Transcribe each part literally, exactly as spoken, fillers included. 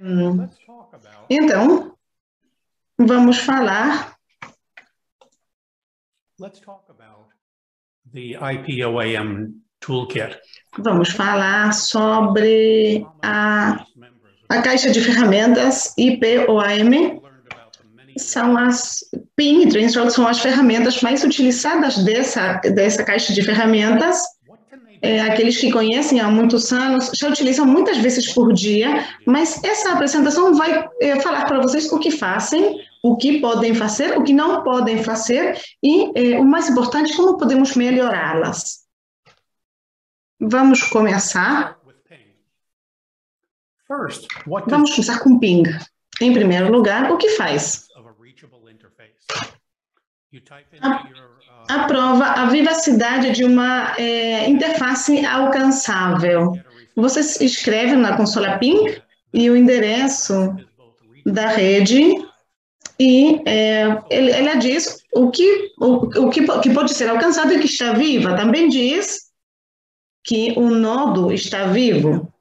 Hum, Então, vamos falar the I P O A M toolkit. Vamos falar sobre a, a caixa de ferramentas I P O A M. São as P I N, são as ferramentas mais utilizadas dessa, dessa caixa de ferramentas. É, aqueles que conhecem há muitos anos já utilizam muitas vezes por dia, mas essa apresentação vai é, falar para vocês o que fazem, o que podem fazer, o que não podem fazer e, é, o mais importante, como podemos melhorá-las. Vamos começar. Vamos começar com Ping. Em primeiro lugar, o que faz? A, a prova a vivacidade de uma é, interface alcançável. Você escreve na consola Ping e o endereço da rede e é, ele, ela diz o, que, o, o que, que pode ser alcançado e que está viva. Também diz que o nodo está vivo.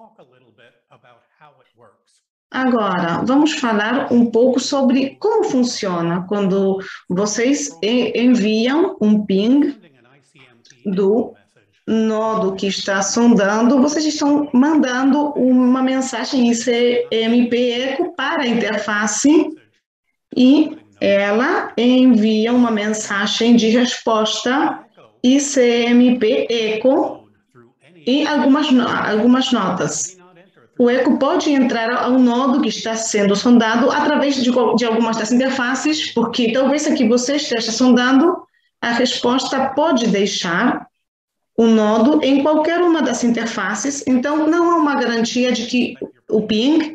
Agora, vamos falar um pouco sobre como funciona quando vocês enviam um ping do nodo que está sondando, vocês estão mandando uma mensagem I C M P eco para a interface e ela envia uma mensagem de resposta I C M P eco e algumas, algumas notas. O eco pode entrar ao nodo que está sendo sondado através de, de algumas das interfaces, porque talvez aqui você esteja sondando, a resposta pode deixar o nodo em qualquer uma das interfaces, então não há uma garantia de que o ping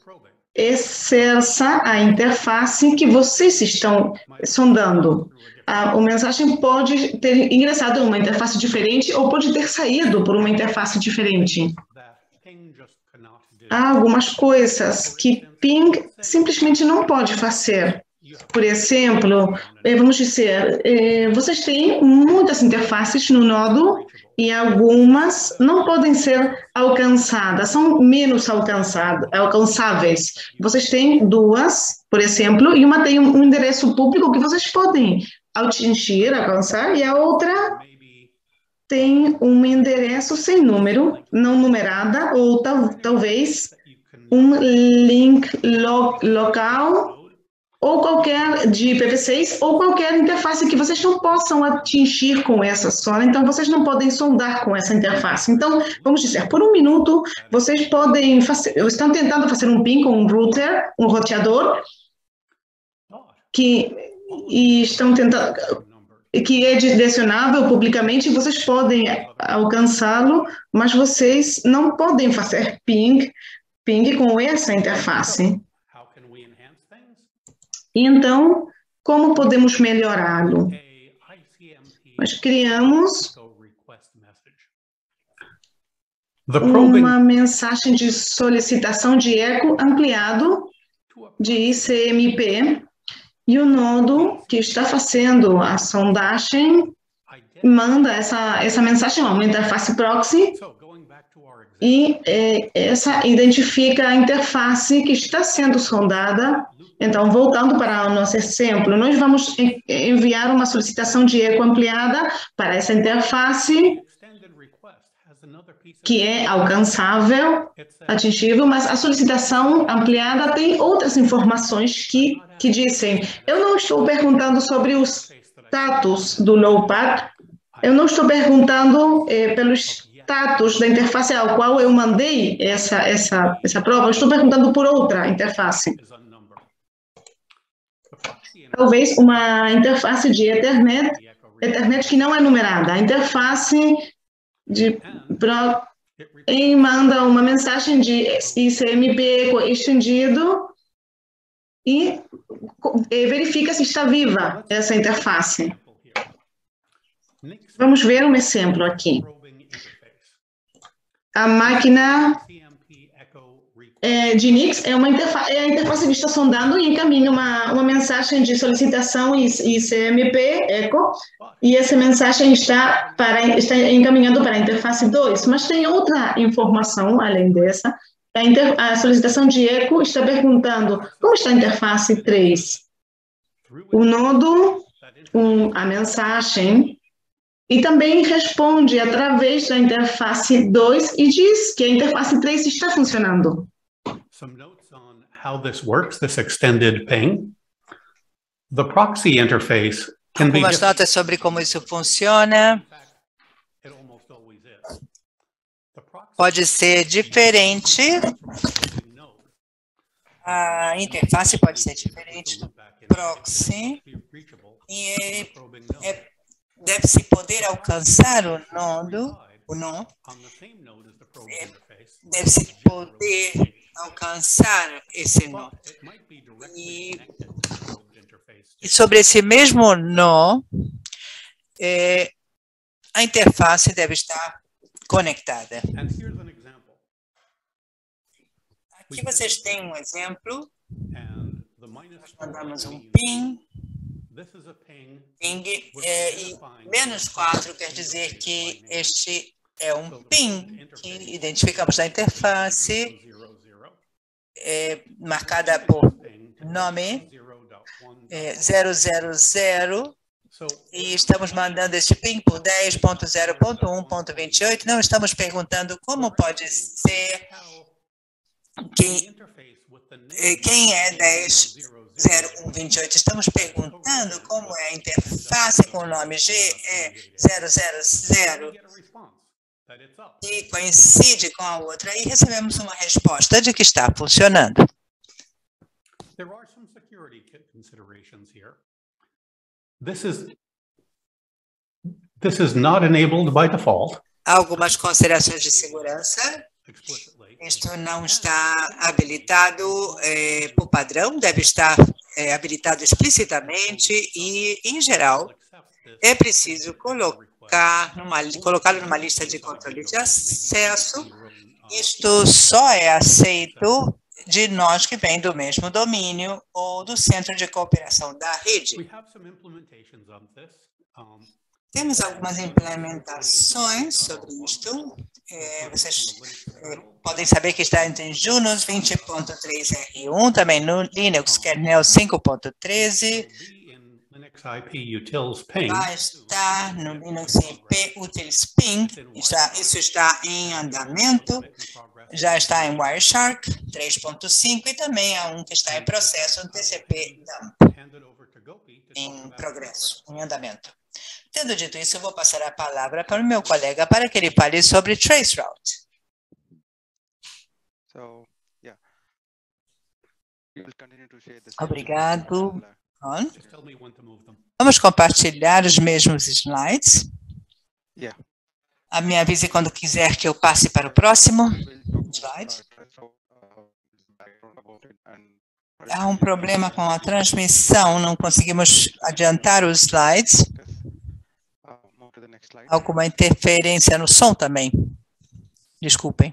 exerça a interface que vocês estão sondando. A, a mensagem pode ter ingressado em uma interface diferente ou pode ter saído por uma interface diferente. Há algumas coisas que ping simplesmente não pode fazer. Por exemplo, vamos dizer, vocês têm muitas interfaces no nodo e algumas não podem ser alcançadas, são menos alcançadas, alcançáveis. Vocês têm duas, por exemplo, e uma tem um endereço público que vocês podem atingir, alcançar, e a outra tem um endereço sem número, não numerada, ou tal, talvez um link lo, local, ou qualquer de I P v seis, ou qualquer interface que vocês não possam atingir com essa zona, então vocês não podem sondar com essa interface. Então, vamos dizer, por um minuto, vocês podem fazer, estão tentando fazer um ping com um router, um roteador, que e estão tentando... que é direcionável publicamente, vocês podem alcançá-lo, mas vocês não podem fazer ping, ping com essa interface. E então, como podemos melhorá-lo? Nós criamos uma mensagem de solicitação de eco ampliado de I C M P, e o nodo que está fazendo a sondagem manda essa, essa mensagem a uma interface proxy e é, essa identifica a interface que está sendo sondada. Então, voltando para o nosso exemplo, nós vamos enviar uma solicitação de eco ampliada para essa interface que é alcançável, atingível, mas a solicitação ampliada tem outras informações que, que dizem, eu não estou perguntando sobre o status do low-path, eu não estou perguntando eh, pelo status da interface ao qual eu mandei essa, essa, essa prova, eu estou perguntando por outra interface. Talvez uma interface de Ethernet, Ethernet que não é numerada, a interface de e manda uma mensagem de I C M P estendido e, e verifica se está viva essa interface. Vamos ver um exemplo aqui. A máquina é, de Nix é, uma interfa é a interface que está sondando e encaminha uma, uma mensagem de solicitação I C M P eco, e essa mensagem está, para, está encaminhando para a interface dois, mas tem outra informação além dessa. a, inter, a solicitação de eco está perguntando como está a interface três. O nodo, um, a mensagem, e também responde através da interface dois e diz que a interface três está funcionando. Some notes on how this works, this extended ping. The proxy interface can be Algumas notas sobre como isso funciona. It almost always is. The proxy Pode ser diferente. A interface pode ser diferente do proxy. E é, deve-se poder alcançar o nodo, o nó. É, deve-se poder alcançar esse nó. E, e sobre esse mesmo nó, é, a interface deve estar conectada. Aqui vocês têm um exemplo. Nós mandamos um ping. Ping é, e menos quatro quer dizer que este é um ping que identificamos na interface, é, marcada por nome é, zero zero zero, e estamos mandando este ping por dez ponto zero ponto um ponto vinte e oito. Não estamos perguntando como pode ser quem, quem é dez zero um vinte e oito. Estamos perguntando como é a interface com o nome G é zero zero zero e coincide com a outra, e recebemos uma resposta de que está funcionando. There are some security considerations here. This is this is not enabled by default. Há algumas considerações de segurança. Isto não está habilitado é, por padrão, deve estar é, habilitado explicitamente e, em geral, é preciso colocar numa, colocá-lo numa lista de controle de acesso. Isto só é aceito de nós que vem do mesmo domínio ou do centro de cooperação da rede. Temos algumas implementações sobre isto. É, vocês é, podem saber que está em Junos vinte ponto três R um, também no Linux kernel cinco ponto treze. Vai estar no Linux I P Utils Ping. Está, isso está em andamento. Já está em Wireshark três ponto cinco e também há um que está em processo, um T C P dump, em progresso, em andamento. Tendo dito isso, eu vou passar a palavra para o meu colega para que ele fale sobre Traceroute. Obrigado. Vamos compartilhar os mesmos slides. Me avise quando quiser que eu passe para o próximo slide. Há um problema com a transmissão, não conseguimos adiantar os slides. Alguma interferência no som também. Desculpem.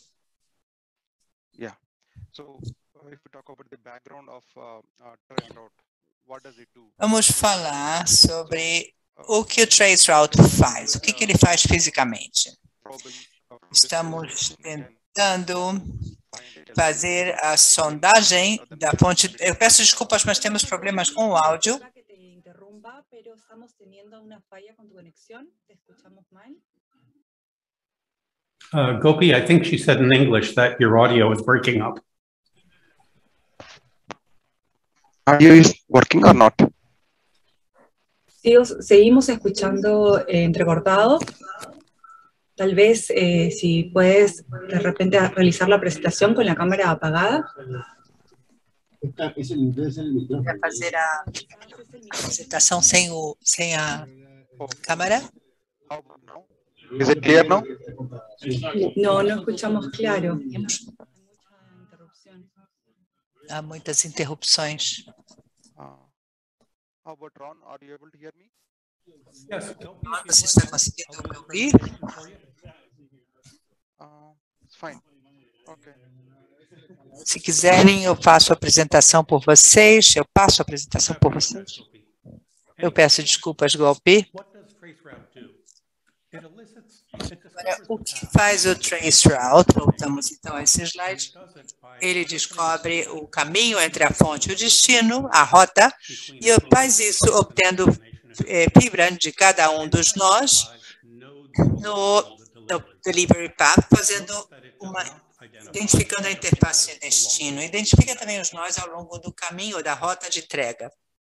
Vamos falar sobre o que o Traceroute faz, o que, que ele faz fisicamente. Estamos tentando fazer a sondagem da fonte. Eu peço desculpas, mas temos problemas com o áudio. Uh, Gopi, I think she said in English that your audio is breaking up. Audio is working or not? Sí, seguimos escuchando eh, entrecortado. Tal vez eh, si puedes de repente realizar la presentación con la cámara apagada. Para fazer a apresentação sem, o, sem a câmera. Is it clear now? No, no escuchamos claro. Há muitas interrupções. How about Ron? Are you able to hear me? Yes. Você está conseguindo me ouvir? Uh, it's fine. Okay. Se quiserem, eu faço a apresentação por vocês. Eu passo a apresentação por vocês. Eu peço desculpas, Gopi. Agora, o que faz o traceroute? Voltamos então a esse slide. Ele descobre o caminho entre a fonte e o destino, a rota, e faz isso obtendo é, fibra de cada um dos nós no, no delivery path, fazendo uma, identificando a interface de destino. Identifica também os nós ao longo do caminho da rota de entrega.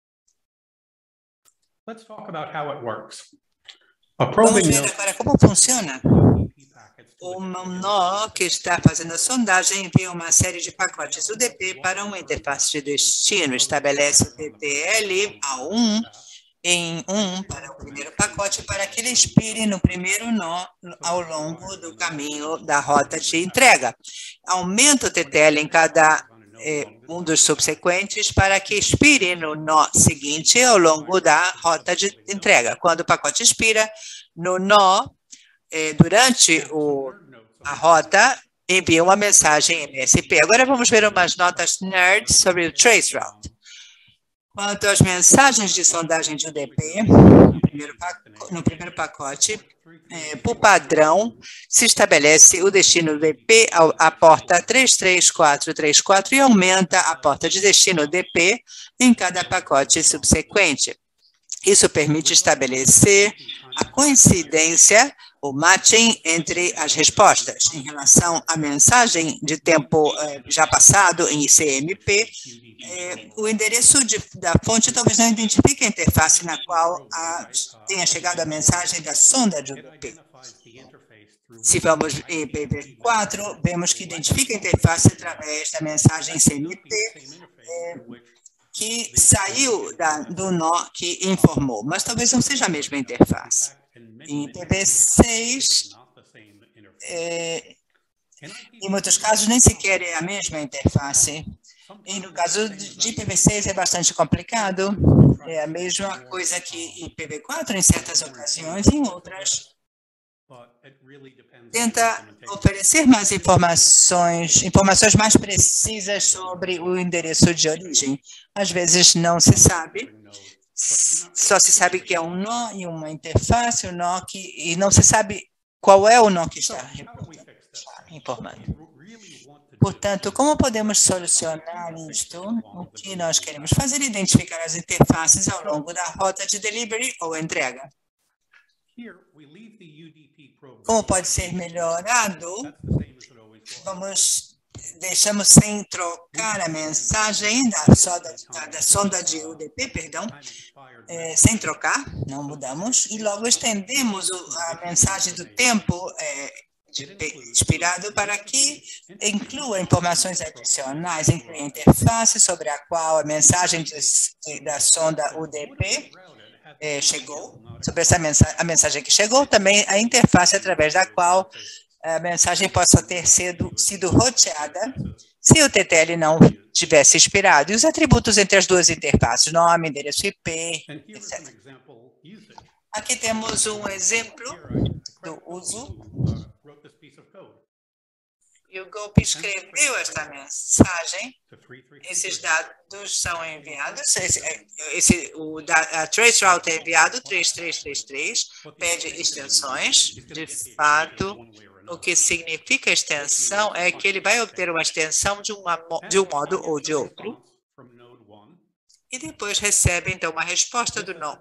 Let's talk about how it works. Vamos ver agora como funciona. Um nó que está fazendo a sondagem envia uma série de pacotes U D P para uma interface de destino. Estabelece o T T L a um em um para o primeiro pacote para que ele expire no primeiro nó ao longo do caminho da rota de entrega. Aumenta o T T L em cada eh, um dos subsequentes para que expire no nó seguinte ao longo da rota de entrega. Quando o pacote expira no nó, eh, durante o, a rota, envia uma mensagem M S P. Agora vamos ver umas notas nerds sobre o traceroute. Quanto às mensagens de sondagem de U D P, no primeiro pacote, no primeiro pacote é, por padrão, se estabelece o destino U D P à porta três três quatro três quatro e aumenta a porta de destino U D P em cada pacote subsequente. Isso permite estabelecer a coincidência, o matching entre as respostas. Em relação à mensagem de tempo eh, já passado em I C M P, eh, o endereço de, da fonte talvez não identifique a interface na qual a, tenha chegado a mensagem da sonda de U D P. Se vamos em P V quatro, vemos que identifica a interface através da mensagem C M P, eh, que saiu da, do nó que informou, mas talvez não seja a mesma interface. Em P V seis, é, em muitos casos, nem sequer é a mesma interface. E no caso de P V seis é bastante complicado, é a mesma coisa que em P V quatro em certas ocasiões, em outras tenta oferecer mais informações, informações mais precisas sobre o endereço de origem. Às vezes não se sabe, só se sabe que é um nó e uma interface, um nó que, e não se sabe qual é o nó que está informando. Portanto, como podemos solucionar isto? O que nós queremos fazer é identificar as interfaces ao longo da rota de delivery ou entrega. Como pode ser melhorado? Vamos, deixamos sem trocar a mensagem da sonda, da, da sonda de U D P, perdão, é, sem trocar, não mudamos, e logo estendemos o, a mensagem do tempo é, de, expirado para que inclua informações adicionais, inclui a interface sobre a qual a mensagem de, de, da sonda U D P É, chegou, sobre essa mensagem, a mensagem que chegou, também a interface através da qual a mensagem possa ter sido, sido roteada se o T T L não tivesse expirado, e os atributos entre as duas interfaces, nome, endereço I P, etcétera. Aqui temos um exemplo do uso. E o Golpe escreveu esta mensagem, esses dados são enviados, esse, esse, o da, a traceroute é enviado, três três três três, pede extensões, de fato, o que significa extensão é que ele vai obter uma extensão de, uma, de um modo ou de outro, e depois recebe, então, uma resposta do nó.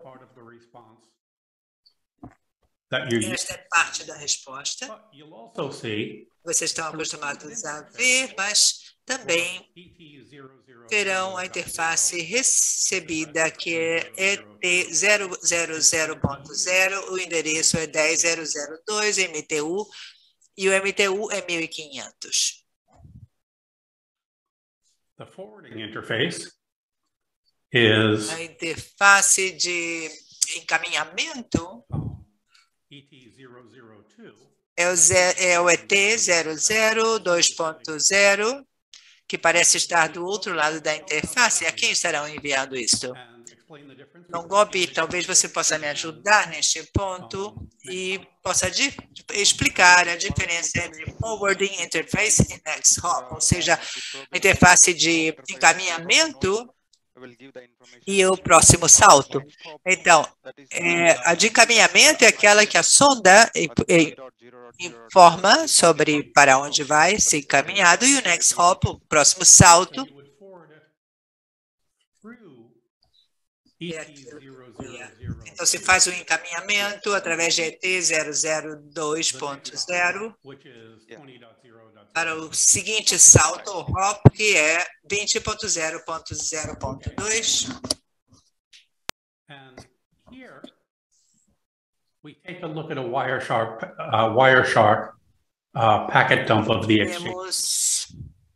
Esta é parte da resposta. Vocês estão acostumados a ver, mas também terão a interface recebida, que é E T zero zero zero ponto zero, o endereço é dez ponto zero zero dois, M T U, e o M T U é mil e quinhentos. The forwarding interface is a interface de encaminhamento é o, é o E T zero zero dois ponto zero, que parece estar do outro lado da interface. A quem estarão enviando isso? Então, Gobi, talvez você possa me ajudar neste ponto e possa explicar a diferença entre Forwarding Interface e Next Hop, ou seja, a interface de encaminhamento e o próximo salto. Então, é, a de encaminhamento é aquela que a sonda informa sobre para onde vai ser encaminhado, e o next hop, o próximo salto, é aquilo. Então, se faz o encaminhamento através de E T zero zero dois ponto zero para o seguinte salto, o hop, que é vinte ponto zero ponto zero ponto dois. We take a look at a Wireshark, uh, Wireshark uh, packet dump of the exchange. Temos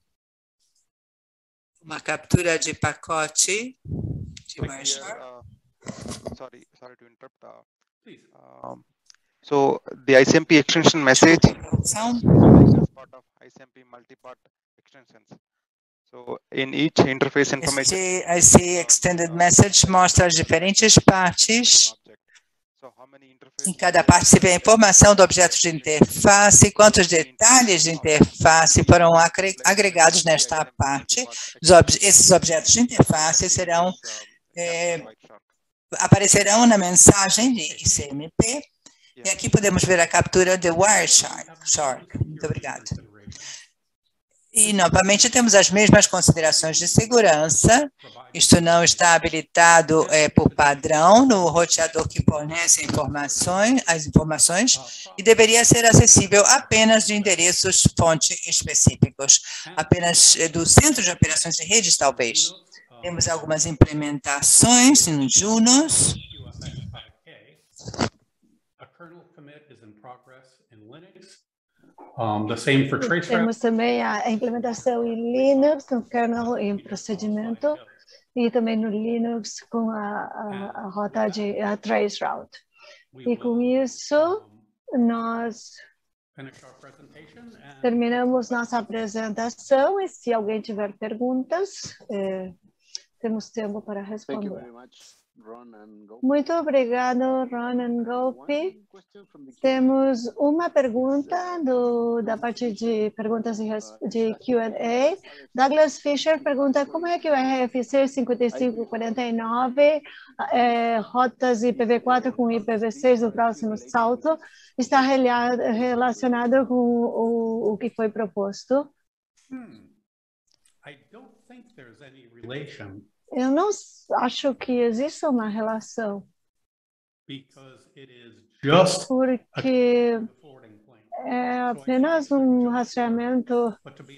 uma captura de pacote de Wireshark. Uh, sorry, sorry to interrupt. Uh, Please. Um, so the I C M P extension message is part of I C M P multi-part extensions. So in each interface information, este I C Extended Message mostra as diferentes partes. Em cada parte se vê a informação do objeto de interface, quantos detalhes de interface foram agregados nesta parte. Esses objetos de interface serão, é, aparecerão na mensagem de I C M P. E aqui podemos ver a captura de Wireshark. Muito obrigado. E, novamente, temos as mesmas considerações de segurança. Isto não está habilitado é, por padrão no roteador que fornece informações, as informações, e deveria ser acessível apenas de endereços fonte específicos, apenas do centro de operações de redes, talvez. Temos algumas implementações em Junos. Um, the same for traceroute. Temos também a implementação em Linux, no kernel em procedimento, e também no Linux com a, a, a rota de a traceroute. E com isso, nós terminamos nossa apresentação, e se alguém tiver perguntas, eh, temos tempo para responder. Muito obrigado, Ron and Gopi. Temos uma pergunta do, da parte de perguntas de Q and A. Douglas Fisher pergunta como é que o R F C cinquenta e cinco quarenta e nove, é, rotas I P v quatro com I P v seis no próximo salto, está relacionado com o, o que foi proposto? Hmm. I don't think there's any relation. Eu não acho que exista uma relação, porque é apenas um rastreamento,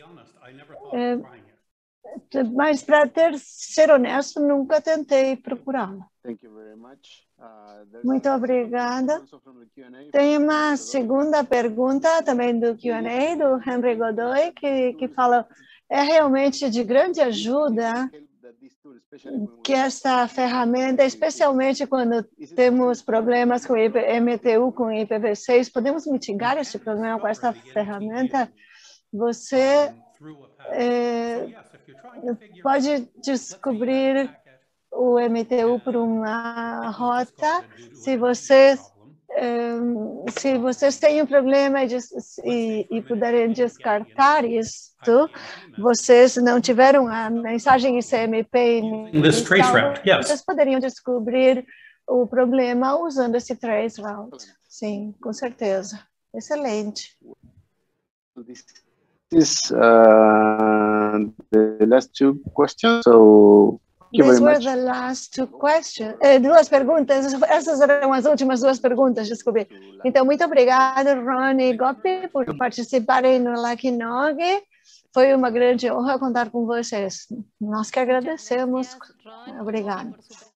é, mas para ter, ser honesto, nunca tentei procurá-la. Muito obrigada. Tem uma segunda pergunta também do Q and A, do Henry Godoy, que, que fala, é realmente de grande ajuda que esta ferramenta, especialmente quando temos problemas com M T U, com I P v seis, podemos mitigar este problema com esta ferramenta? Você é, pode descobrir o M T U por uma rota. Se vocês, é, se vocês têm um problema e, e, e puderem descartar isso, vocês não tiveram a mensagem I C M P inicial, yes. Vocês poderiam descobrir o problema usando esse traceroute. Sim, com certeza. Excelente. This uh, the last two questions. So These were the last two questions. Eh, duas perguntas. Essas eram as últimas duas perguntas, desculpe. Então, muito obrigado, Ron e Gopi, por participarem no Lakinog. Foi uma grande honra contar com vocês. Nós que agradecemos. Obrigado.